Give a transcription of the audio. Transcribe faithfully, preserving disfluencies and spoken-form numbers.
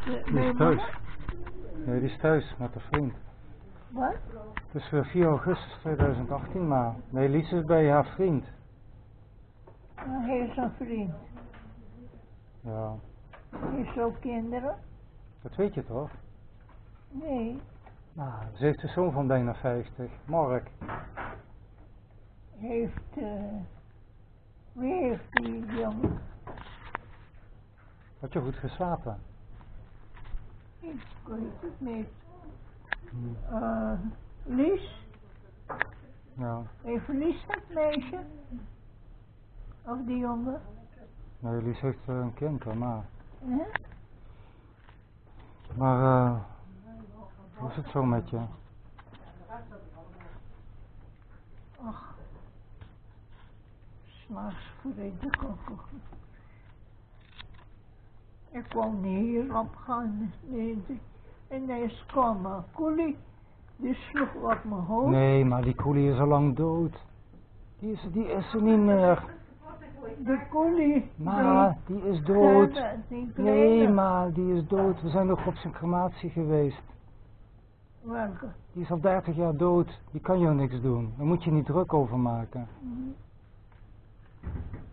uh, Die bij is thuis. mama? Nee, die is thuis met een vriend. Wat? Het is weer vier augustus tweeduizend achttien, maar nee, Lies is bij haar vriend. Uh, hij is een vriend. Ja, Heeft ze ook kinderen? dat weet je toch? Nee. Nou, ze heeft een zoon van bijna vijftig, Mark. Heeft, uh, wie heeft die jongen? Had je goed geslapen? Ik weet het niet. Hm. Uh, Lies? Ja, Heeft Lies het meisje? Of die jongen? nee, Lies heeft uh, een kind, hoor, maar... Huh? Maar, eh, hoe is het zo met je? Ach, s'nachts vreet ik ook. Ik kon niet hierop gaan. Nee, die- ineens kwam een koelie, die sloeg op mijn hoofd. Nee, maar die koelie is al lang dood. Die is, die is er niet meer. De koelie, Maar, die is die, dood. kleine, die Nee, kleine. maar die is dood. We zijn nog op zijn crematie geweest. Welke? Die is al dertig jaar dood. Die kan jou niks doen. Daar moet je niet druk over maken. Mhm.